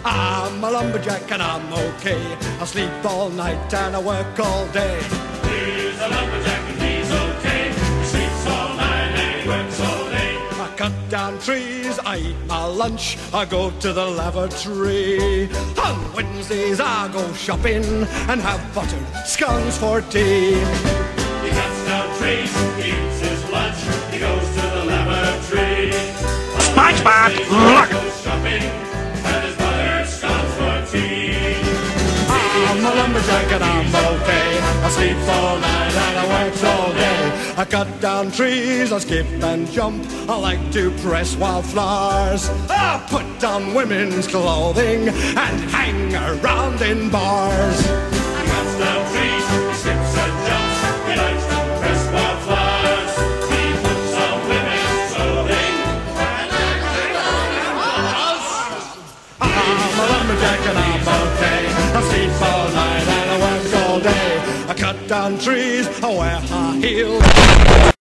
I'm a lumberjack and I'm okay. I sleep all night and I work all day. He's a lumberjack and he's okay. He sleeps all night and he works all day. I cut down trees, I eat my lunch, I go to the lavatory. On Wednesdays I go shopping and have buttered scones for tea. He cuts down trees, he eats his lunch, he goes to the lavatory. SpongeBob, look! He goes shopping and his buttered scones for tea. I'm a lumberjack and I'm okay. I sleep all night and I work all day. I cut down trees, I skip and jump. I like to press wildflowers. I put on women's clothing and hang around in bars. He cuts down trees, he skips and jumps, he likes to press wildflowers. He puts on women's clothing and hangs around in bars. I'm a lumberjack and I'm okay. I sleep all night and I work all day. I cut down trees, I wear high heels.